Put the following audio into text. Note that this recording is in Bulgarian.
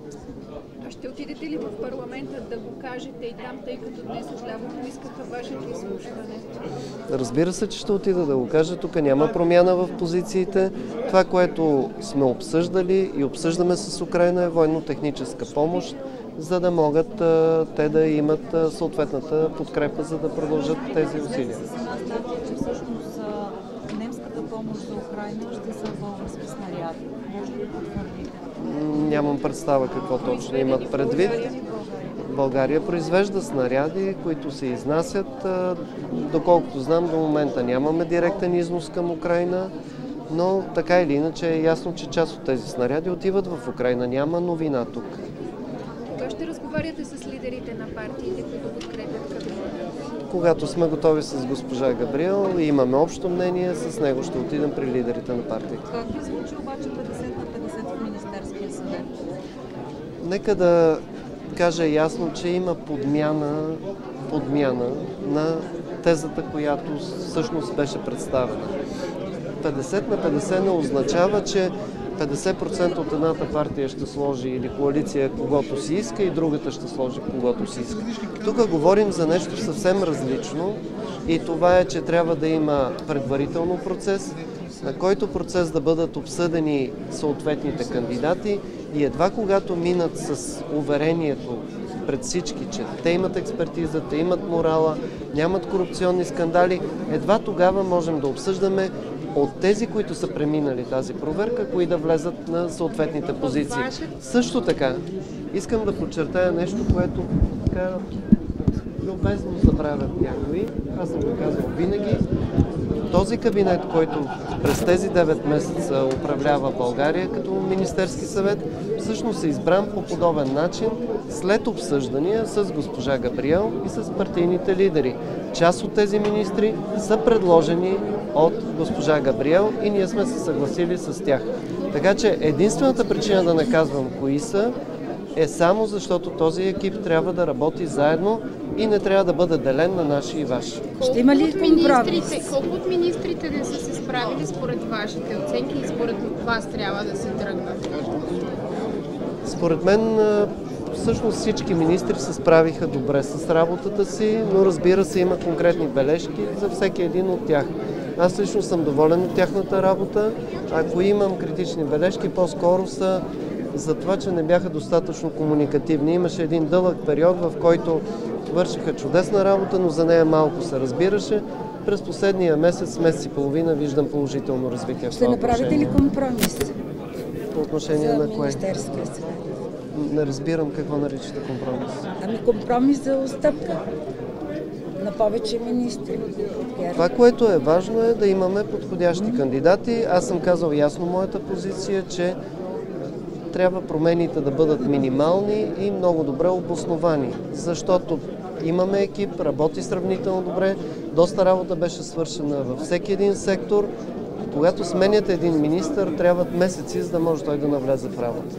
А ще отидете ли в парламента да го кажете и там, тъй като днес отляво поискаха вашето изслушване? Разбира се, че ще отида да го кажа. Тук няма промяна в позициите. Това, което сме обсъждали и обсъждаме с Украйна, е военно-техническа помощ, за да могат те да имат съответната подкрепа, за да продължат тези усилия. Че всъщност немската помощ за Украйна ще са български снаряди. Може ли да потвърдите? Нямам представа какво точно имат предвид. България произвежда снаряди, които се изнасят. Доколкото знам, до момента нямаме директен износ към Украйна, но така или иначе е ясно, че част от тези снаряди отиват в Украйна. Няма новина тук. Кога ще разговаряте с лидерите на партиите, които подкрепят кабинета? Когато сме готови с госпожа Габриел и имаме общо мнение, с него ще отидем при лидерите на партиите. Как ви звучи обаче 50 на 50 в Министерския съвет? Нека да кажа ясно, че има подмяна на тезата, която всъщност беше представена. 50 на 50 не означава, че 50% от едната партия ще сложи или коалиция когото си иска и другата ще сложи когото си иска. Тук говорим за нещо съвсем различно и това е, че трябва да има предварително процес, на който процес да бъдат обсъдени съответните кандидати и едва когато минат с уверението пред всички, че те имат експертиза, те имат морала, нямат корупционни скандали, едва тогава можем да обсъждаме от тези, които са преминали тази проверка, кои да влезат на съответните позиции. Също така, искам да подчертая нещо, което така любезно забравят някои. Аз съм го казал винаги. Този кабинет, който през тези 9 месеца управлява България като Министерски съвет, всъщност е избран по подобен начин след обсъждания с госпожа Габриел и с партийните лидери. Част от тези министри са предложени от госпожа Габриел и ние сме се съгласили с тях. Така че единствената причина да не казвам кои са е само защото този екип трябва да работи заедно и не трябва да бъде делен на наши и ваши. Ще има ли компромис? Колко от министрите не са се справили според вашите оценки и според вас трябва да се тръгнат? Според мен всъщност всички министри се справиха добре с работата си, но разбира се има конкретни бележки за всеки един от тях. Аз лично съм доволен от тяхната работа. Ако имам критични бележки, по-скоро са за това, че не бяха достатъчно комуникативни. Имаше един дълъг период, в който вършиха чудесна работа, но за нея малко се разбираше. През последния месец и половина виждам положително развитие. Ще направите ли компромис? По отношение на кое? Министерския съвет. Не разбирам какво наричате компромис. Ами компромис за отстъпка на повече министри. Това, което е важно, е да имаме подходящи кандидати. Аз съм казал ясно моята позиция, че трябва промените да бъдат минимални и много добре обосновани, защото имаме екип, работи сравнително добре, доста работа беше свършена във всеки един сектор. Когато сменяте един министър, трябват месеци, за да може той да навлезе в работа.